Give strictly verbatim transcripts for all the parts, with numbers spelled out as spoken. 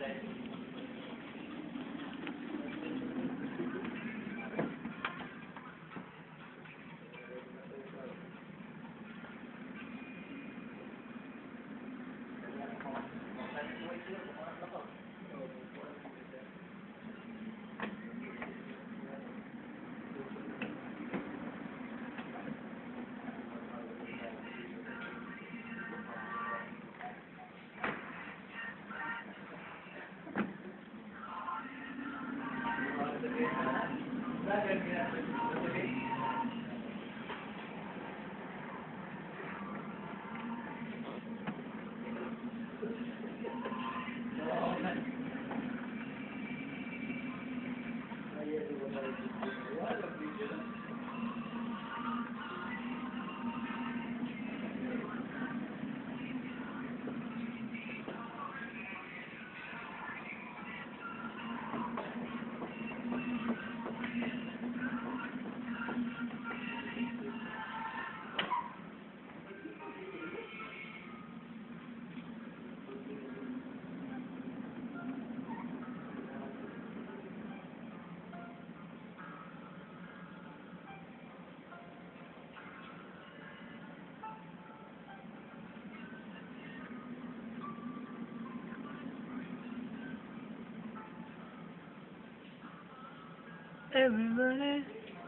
Everybody.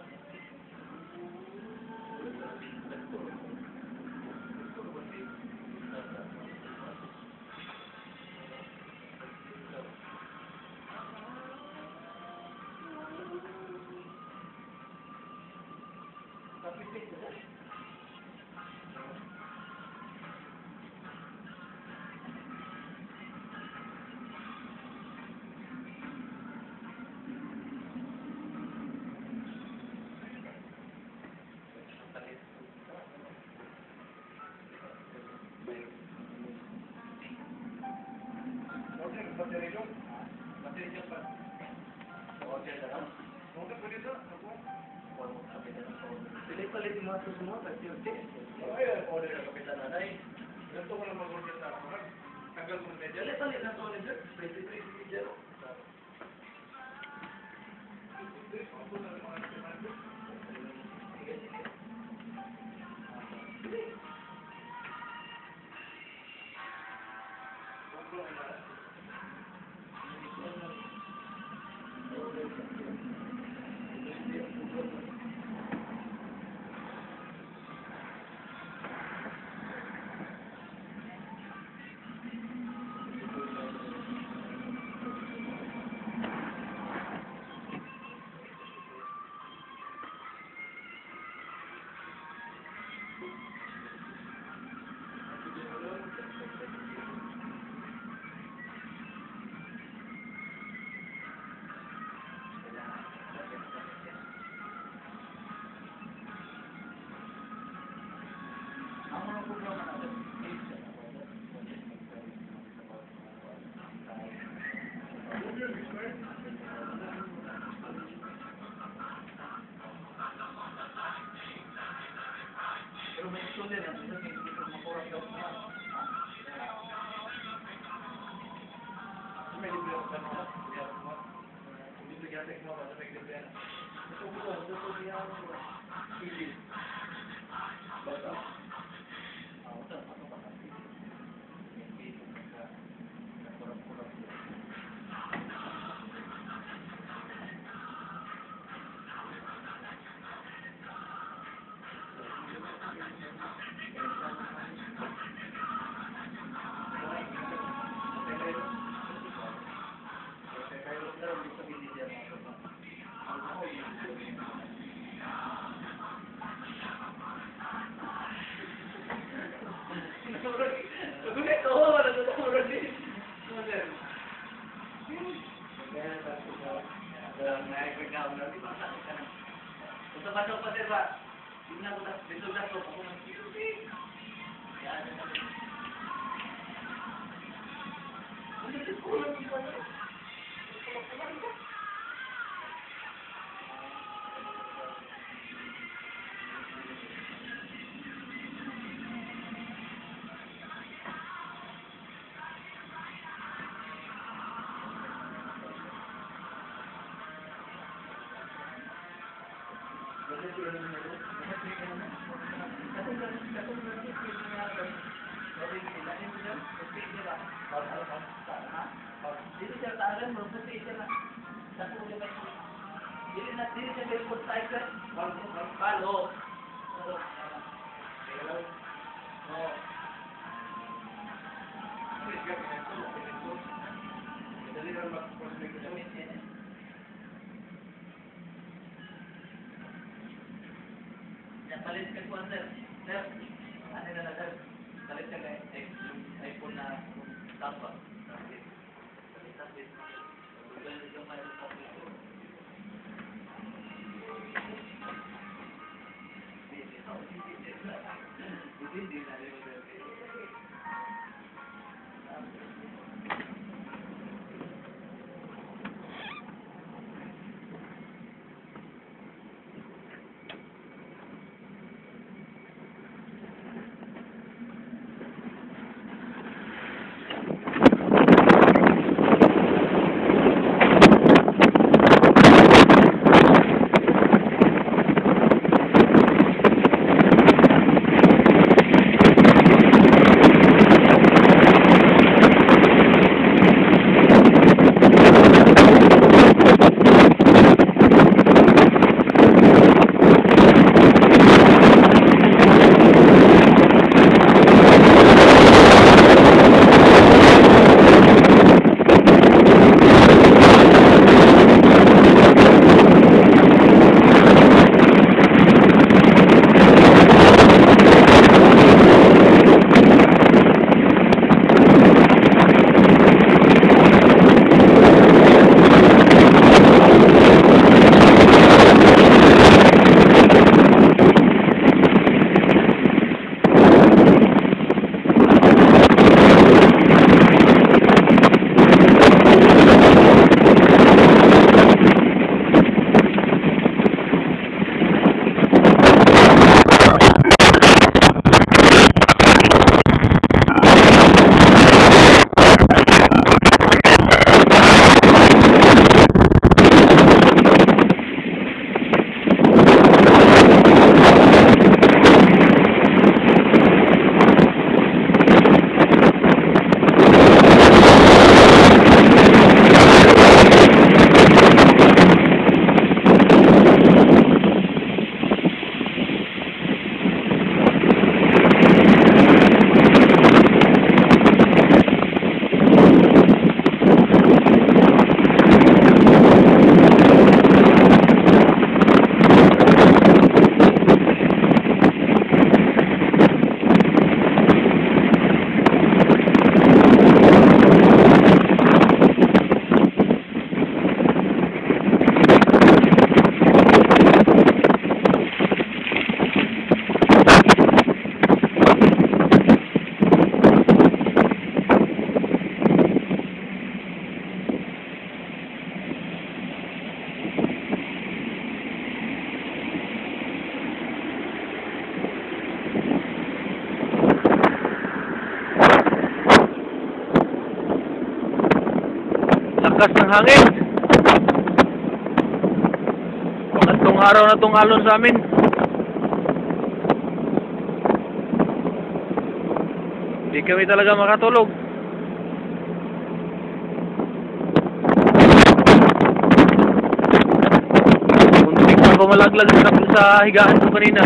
Palit yung mga susunod at yung test. Ay, order na kapitan nanay. Ganito ko lang mag-order sa ako. Tanggal ko na medyo. Palit na ito nito. twenty-three zero. Pero may ito din, hindi ko makurap daw na. May libre ako sa mga, hindi ko yata yung mga, may libre na. Ito ko ba, ito ko niya, hindi. Basta. Ah, wala, ano ba? Hindi ko nagka, nagkurap-kurap. Kung sa pa sir ba, hindi na ko na, dito na ko, ako nang kilusin. Yan. Ano na ko lang yung ano? Kumakulang ka. Dili siya taaran mo, buti siya na. Satu ulit ay dili na dili siya may food cycle. Palo. Oo. Palit ka kuwan, sir. Sir, ano na na, sir? Palit ka kay iPhone na tapos. Palit tapos. Palit ka may tapos. Hindi na rin mo. Lakas ng hangin. Pagkatong araw na tong alon sa amin. Hindi kami talaga makatulog. Muntik pa bumalaglag sa, sa higaan ko kanina.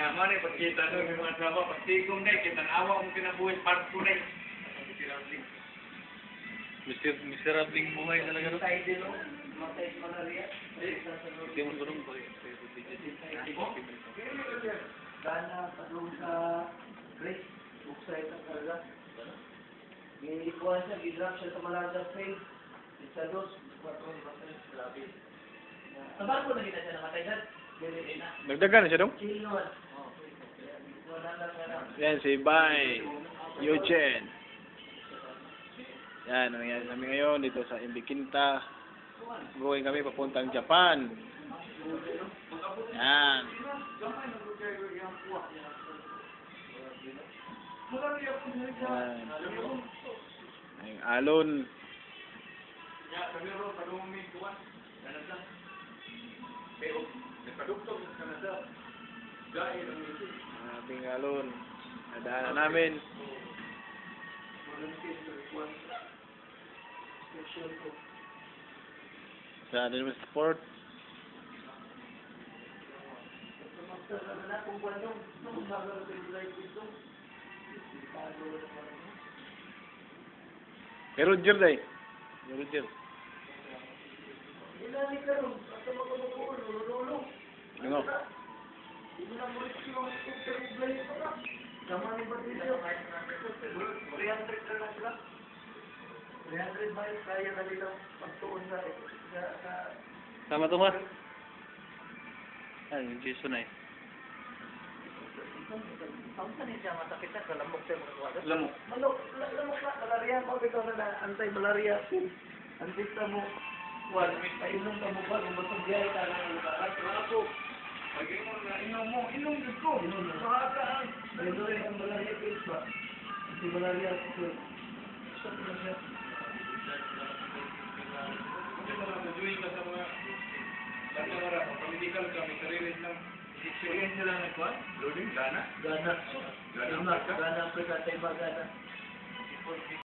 Naman eh, pagkita doon yung mga trabaho, pagtigong na, kitanawa mo kinabuhi, part two na. Mister miserabling buhay talaga no. Tayo din, no? Matay sa malaria. Hindi mo gulong ko eh. Gana, padung sa Grace, buksay sa karga. May ikuha siya, gidrap siya sa Malaga Trail. Isa dos, kwatro, batay, grabe. Sa barko na kita siya namatay dyan. Dili na. Nagdagan na siya dong? Chill naman. Wala na ka na. Yan si Bay. Yuchen. Yan, ang nangyari sa amin ngayon dito sa Imbikinta. Going kami papuntang Japan. Yan. Yan. Ang alon. Ya, kami ro, padung may kuwan. Canada. Pero, nagpadugtog sa Canada. Gaya ng ito. Ang ating alon. Nadaanan namin. Sa Animal Sport. Kay Roger day. Kay Roger. Ano? Sama to ma. Ay, Jason ay. Lamok. Malok, lamok na, malaria mo, ikaw na na, anti-malaria, antista mo, wal, painom ka mo ba, kung batong biyay ka na, kahit ako, Pag-inom na, inom mo, inom dito. inom na. Makakaan. Ito rin ang malaria pills ba? Anti-malaria pills. Stop na siya. Kasi mga naduhin ka sa mga Latamara, pag-medical ka, may sarili ng experience nila na kuwan? Loading, gana? Gana. Gana, Gana, Gana, Africa, Taiba, Gana.